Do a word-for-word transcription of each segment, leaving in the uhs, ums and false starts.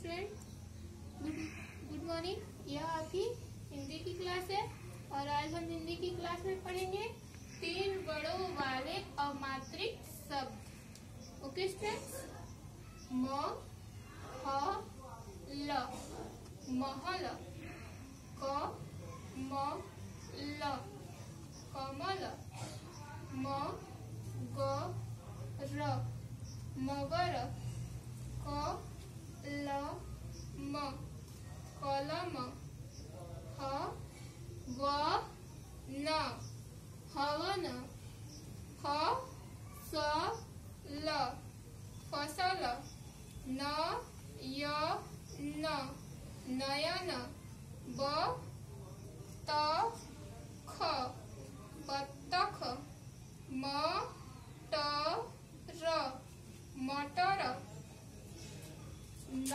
Student, good morning. यह आपकी हिंदी की क्लास है और आज हम हिंदी की क्लास में पढ़ेंगे तीन वर्णों वाले अमात्रिक शब्द। ओके स्टूडेंट्स, म, ह, ल, महल, क, म, ल, कमल, म, ग, र, मगर, क, ल, म, कलम, ह, व, न, हवन, फ, स, ल, फसल, न, य, न, नयन, ब, त, ख, बत्तख, म, ट, र, मटर, न,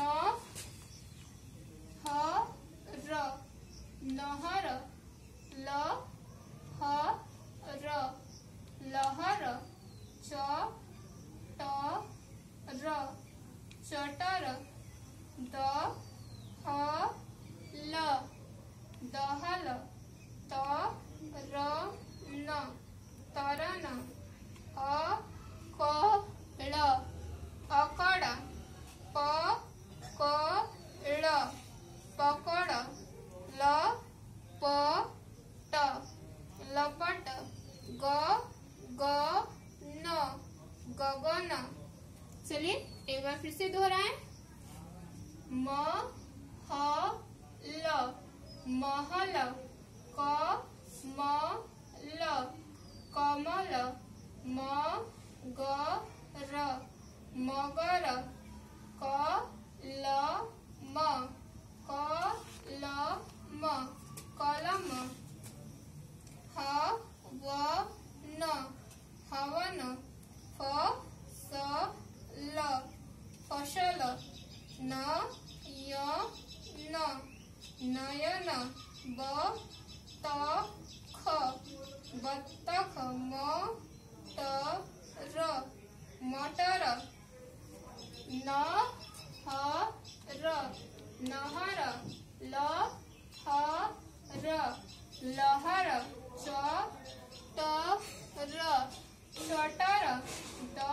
ह, र, नहर, ल, ह, र, लहर, च, ट, र, चटर, द, ह, ल, दहल, त, र, न, तरन, अ, क, ळ, अकड़, प, क, ड़, पकड़, ल, प, ट, लपट, ग, ग, न, गगन। चलिए एक बार फिर से दोहराएं। म, ह, ल, महल, क, म, ल, कमल, म, ग, र, मगर, क, ल, म, क, ल, म, कलम, ह, व, न, हवन, फ, स, ल, फसल, न, य, न, नयन, ब, त, ख, बत्तख, म, ट, र, मटर, न, ह, र, नहर, ल, ह, र, लहर, च, ट, र, चटर, द,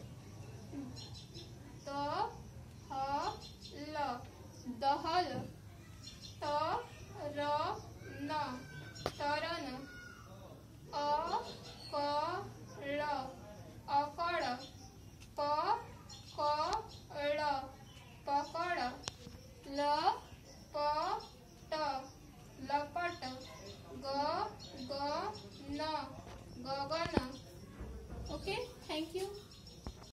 त, ह, ल, दहल, त, र, न, तरन, अ, क, ळ, अकड़, प, क, ळ, पकड़, ल, प, ट, लपट, ग, ग, न, गगन। Okay, thank you.